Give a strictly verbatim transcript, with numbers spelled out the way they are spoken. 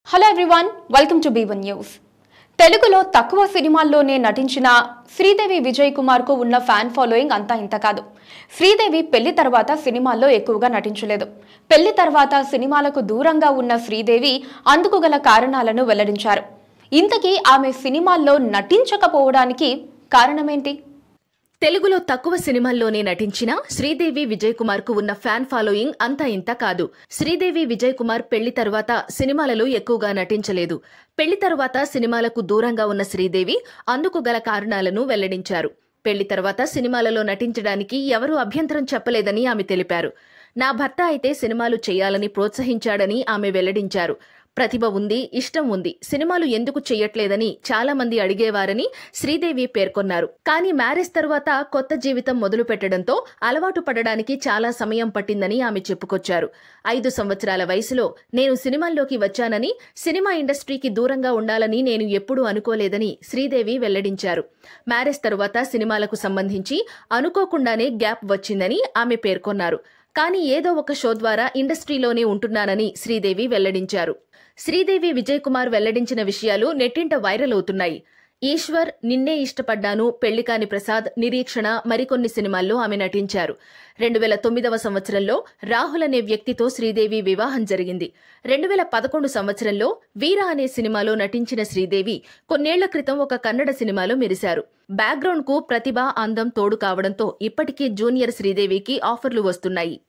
Hello everyone, welcome to B one news. తెలుగులో తక్కువ సినిమాల్లోనే నటించిన శ్రీదేవి విజయ్ కుమార్ కు ఉన్న ఫ్యాన్ ఫాలోయింగ్ అంతా ఇంత కాదు. శ్రీదేవి పెళ్లి తర్వాత సినిమాల్లో ఎక్కువగా నటించలేదు. పెళ్లి తర్వాత సినిమాలకు దూరంగా ఉన్న శ్రీదేవి అందుకు గల కారణాలను వెల్లడించారు. ఇంతకీ ఆమె సినిమాల్లో నటించకపోవడానికి కారణమేంటి? తెలుగులో తక్కువ సినిమాల్లోనే నటించిన శ్రీదేవి విజయ్ కుమార్ కు ఉన్న ఫ్యాన్ ఫాలోయింగ్ అంతా ఇంత కాదు. శ్రీదేవి విజయ్ కుమార్ పెళ్లి తర్వాత సినిమాలలో ఎక్కువగా నటించలేదు. పెళ్లి తర్వాత సినిమాలకు దూరంగా ఉన్న శ్రీదేవి అందుకు గల కారణాలను వెల్లడించారు. పెళ్లి తర్వాత సినిమాలలో నటించడానికి ఎవరూ అభ్యంతరం చెప్పలేదని ఆమె తెలిపారు. నా భర్త అయితే సినిమాలు చేయాలని ప్రోత్సహించాడని ఆమె వెల్లడించారు. ప్రతిభ ఉంది, ఇష్టం ఉంది, సినిమాలు ఎందుకు చెయ్యట్లేదని చాలా మంది అడిగేవారని శ్రీదేవి పేర్కొన్నారు. కానీ మ్యారేజ్ తర్వాత కొత్త జీవితం మొదలు పెట్టడంతో అలవాటు పడడానికి చాలా సమయం పట్టిందని ఆమె చెప్పుకొచ్చారు. ఐదు సంవత్సరాల వయసులో నేను సినిమాల్లోకి వచ్చానని, సినిమా ఇండస్ట్రీకి దూరంగా ఉండాలని నేను ఎప్పుడూ అనుకోలేదని శ్రీదేవి వెల్లడించారు. మ్యారేజ్ తరువాత సినిమాలకు సంబంధించి అనుకోకుండానే గ్యాప్ వచ్చిందని ఆమె పేర్కొన్నారు. కానీ ఏదో ఒక షో ద్వారా ఇండస్ట్రీలోనే ఉంటున్నానని శ్రీదేవి వెల్లడించారు. శ్రీదేవి విజయ్ కుమార్ వెల్లడించిన విషయాలు నెట్టింట వైరల్ అవుతున్నాయి. ఈశ్వర్, నిన్నే ఇష్టపడ్డాను, పెళ్లికాని ప్రసాద్, నిరీక్షణ మరికొన్ని సినిమాల్లో ఆమె నటించారు. రెండు వేల తొమ్మిదవ సంవత్సరంలో రాహుల్ అనే వ్యక్తితో శ్రీదేవి వివాహం జరిగింది. రెండు వేల పదకొండు సంవత్సరంలో వీర అనే సినిమాలో నటించిన శ్రీదేవి కొన్నేళ్ల క్రితం ఒక కన్నడ సినిమాలో మెరిశారు. బ్యాక్గ్రౌండ్ కు ప్రతిభ, అందం తోడు కావడంతో ఇప్పటికీ జూనియర్ శ్రీదేవికి ఆఫర్లు వస్తున్నాయి.